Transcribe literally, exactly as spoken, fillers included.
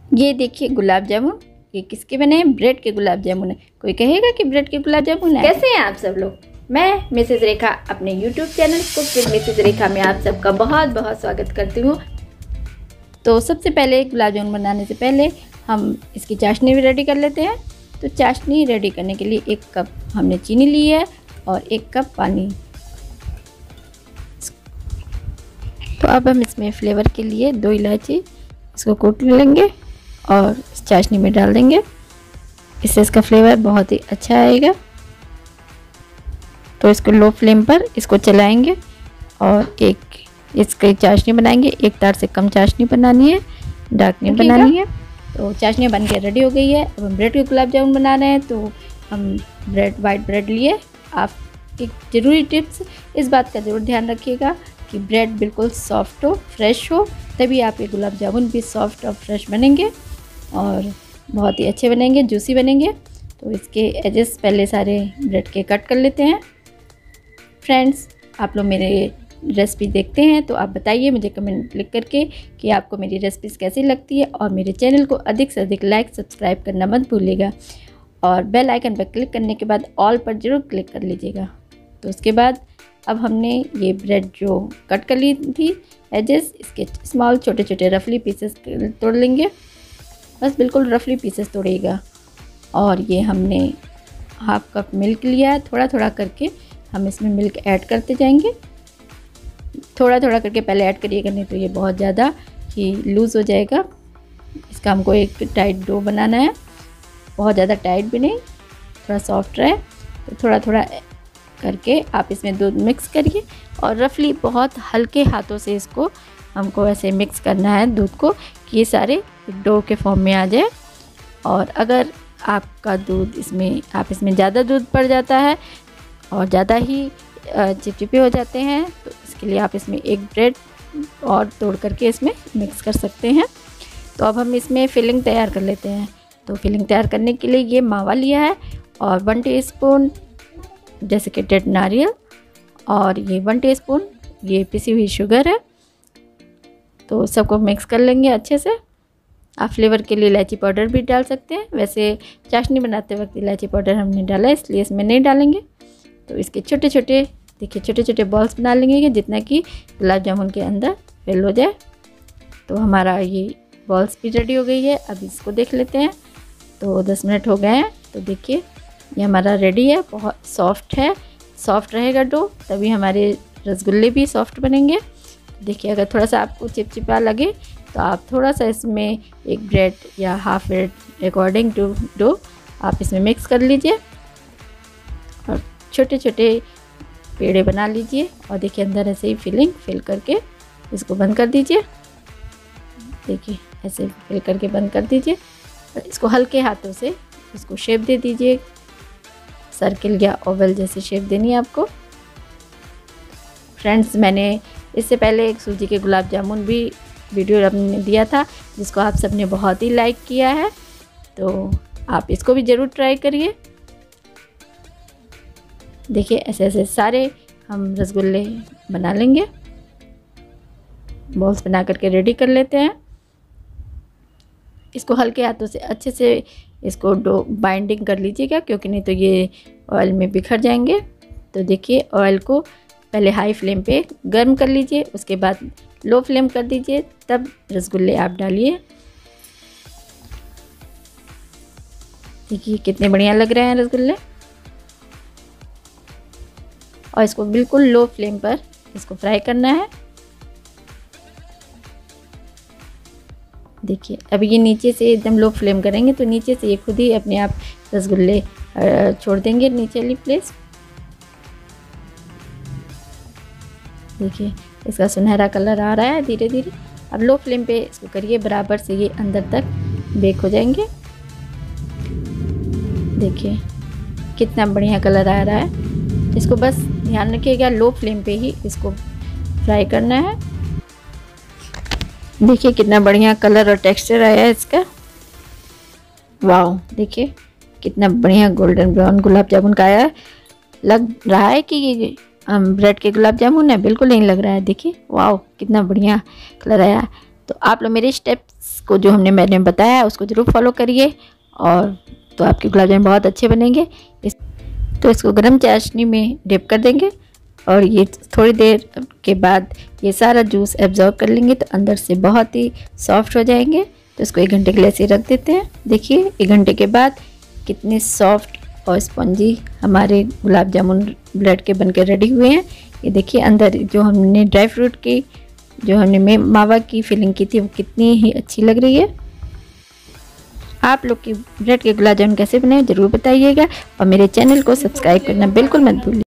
ये देखिए गुलाब जामुन, ये किसके बने हैं? ब्रेड के गुलाब जामुन है। कोई कहेगा कि ब्रेड के गुलाब जामुन है? कैसे हैं आप सब लोग? मैं मिसेज रेखा अपने YouTube channel cook with Mrs Rekha में आप सबका बहुत बहुत स्वागत करती हूँ। तो सबसे पहले गुलाब जामुन बनाने से पहले हम इसकी चाशनी भी रेडी कर लेते हैं। तो चाशनी रेडी करने के लिए एक कप हमने चीनी ली है और एक कप पानी। तो अब हम इसमें फ्लेवर के लिए दो इलायची इसको कूट लेंगे और इस चाशनी में डाल देंगे। इससे इसका फ्लेवर बहुत ही अच्छा आएगा। तो इसको लो फ्लेम पर इसको चलाएंगे और एक इसकी चाशनी बनाएंगे। एक तार से कम चाशनी बनानी है, डार्क नहीं बनानी है। तो चाशनी बन के रेडी हो गई है। अब हम ब्रेड के गुलाब जामुन बना रहे हैं। तो हम ब्रेड वाइट ब्रेड लिए। आप एक ज़रूरी टिप्स इस बात का ज़रूर ध्यान रखिएगा कि ब्रेड बिल्कुल सॉफ्ट हो, फ्रेश हो, तभी आप ये गुलाब जामुन भी सॉफ्ट और फ्रेश बनेंगे और बहुत ही अच्छे बनेंगे, जूसी बनेंगे। तो इसके एजेस पहले सारे ब्रेड के कट कर लेते हैं। फ्रेंड्स, आप लोग मेरे रेसिपी देखते हैं तो आप बताइए मुझे कमेंट लिख करके कि आपको मेरी रेसिपीज़ कैसी लगती है, और मेरे चैनल को अधिक से अधिक लाइक सब्सक्राइब करना मत भूलिएगा और बेल आइकन पर क्लिक करने के बाद ऑल पर ज़रूर क्लिक कर लीजिएगा। तो उसके बाद अब हमने ये ब्रेड जो कट कर ली थी एजेस, इसके स्मॉल छोटे छोटे रफली पीसेस तोड़ लेंगे। बस बिल्कुल रफली पीसेस तोड़िएगा। और ये हमने हाफ कप मिल्क लिया है। थोड़ा थोड़ा करके हम इसमें मिल्क ऐड करते जाएंगे। थोड़ा थोड़ा करके पहले ऐड करिएगा, नहीं तो ये बहुत ज़्यादा ही लूज़ हो जाएगा। इसका हमको एक टाइट डो बनाना है, बहुत ज़्यादा टाइट भी नहीं, थोड़ा सॉफ्ट रहे। तो थोड़ा थोड़ा करके आप इसमें दूध मिक्स करिए और रफली बहुत हल्के हाथों से इसको हमको ऐसे मिक्स करना है दूध को कि ये सारे डो के फॉर्म में आ जाए। और अगर आपका दूध इसमें आप इसमें ज़्यादा दूध पड़ जाता है और ज़्यादा ही चिपचिपे हो जाते हैं तो इसके लिए आप इसमें एक ब्रेड और तोड़ करके इसमें मिक्स कर सकते हैं। तो अब हम इसमें फिलिंग तैयार कर लेते हैं। तो फिलिंग तैयार करने के लिए ये मावा लिया है और वन टीस्पून डेसिकेटेड नारियल, और ये वन टीस्पून ये पिसी हुई शुगर है। तो सबको मिक्स कर लेंगे अच्छे से। आप फ्लेवर के लिए इलायची पाउडर भी डाल सकते हैं। वैसे चाशनी बनाते वक्त इलायची पाउडर हमने डाला इसलिए इसमें नहीं डालेंगे। तो इसके छोटे छोटे देखिए छोटे छोटे बॉल्स बना लेंगे जितना कि गुलाब जामुन के अंदर फिल हो जाए। तो हमारा ये बॉल्स भी रेडी हो गई है। अब इसको देख लेते हैं। तो दस मिनट हो गए हैं। तो देखिए ये हमारा रेडी है, बहुत सॉफ्ट है। सॉफ्ट रहेगा डो तभी हमारे रसगुल्ले भी सॉफ्ट बनेंगे। देखिए अगर थोड़ा सा आपको चिपचिपा लगे तो आप थोड़ा सा इसमें एक ब्रेड या half bread according to dough आप इसमें मिक्स कर लीजिए और छोटे छोटे पेड़े बना लीजिए। और देखिए अंदर ऐसे ही फिलिंग फिल करके इसको बंद कर दीजिए। देखिए ऐसे फिल करके बंद कर दीजिए और इसको हल्के हाथों से इसको शेप दे दीजिए। सर्किल या ओवल जैसी शेप देनी है आपको। फ्रेंड्स, मैंने इससे पहले एक सूजी के गुलाब जामुन भी वीडियो आपने दिया था जिसको आप सबने बहुत ही लाइक किया है। तो आप इसको भी ज़रूर ट्राई करिए। देखिए ऐसे ऐसे सारे हम रसगुल्ले बना लेंगे। बॉल्स बना करके रेडी कर लेते हैं। इसको हल्के हाथों से अच्छे से इसको डो बाइंडिंग कर लीजिएगा, क्योंकि नहीं तो ये ऑयल में बिखर जाएंगे। तो देखिए ऑयल को पहले हाई फ्लेम पे गर्म कर लीजिए, उसके बाद लो फ्लेम कर दीजिए, तब रसगुल्ले आप डालिए। देखिए कितने बढ़िया लग रहे हैं रसगुल्ले। और इसको बिल्कुल लो फ्लेम पर इसको फ्राई करना है। देखिए अब ये नीचे से एकदम लो फ्लेम करेंगे तो नीचे से ये खुद ही अपने आप रसगुल्ले छोड़ देंगे नीचे वाली प्लेस। देखिए इसका सुनहरा कलर आ रहा है धीरे धीरे। अब लो फ्लेम पे इसको करिए बराबर से, ये अंदर तक बेक हो जाएंगे। देखिए कितना बढ़िया कलर आ रहा है। इसको बस ध्यान रखिएगा लो फ्लेम पे ही इसको फ्राई करना है। देखिए कितना बढ़िया कलर और टेक्सचर आया है इसका। वाओ, देखिए कितना बढ़िया गोल्डन ब्राउन गुलाब जामुन का आया है। लग रहा है कि ये ब्रेड के गुलाब जामुन है, बिल्कुल नहीं लग रहा है। देखिए वाओ कितना बढ़िया कलर आया। तो आप लोग मेरे स्टेप्स को जो हमने मैंने बताया उसको ज़रूर फॉलो करिए, और तो आपके गुलाब जामुन बहुत अच्छे बनेंगे। इस तो इसको गर्म चाशनी में डिप कर देंगे और ये थोड़ी देर के बाद ये सारा जूस एब्जॉर्ब कर लेंगे तो अंदर से बहुत ही सॉफ्ट हो जाएंगे। तो इसको एक घंटे के लिए ऐसे रख देते हैं। देखिए एक घंटे के बाद कितने सॉफ्ट और स्पंजी हमारे गुलाब जामुन ब्रेड के बनकर रेडी हुए हैं। ये देखिए अंदर जो हमने ड्राई फ्रूट की जो हमने मावा की फिलिंग की थी वो कितनी ही अच्छी लग रही है। आप लोग की ब्रेड के गुलाब जामुन कैसे बनाए ज़रूर बताइएगा, और मेरे चैनल को सब्सक्राइब करना बिल्कुल मत भूलिए।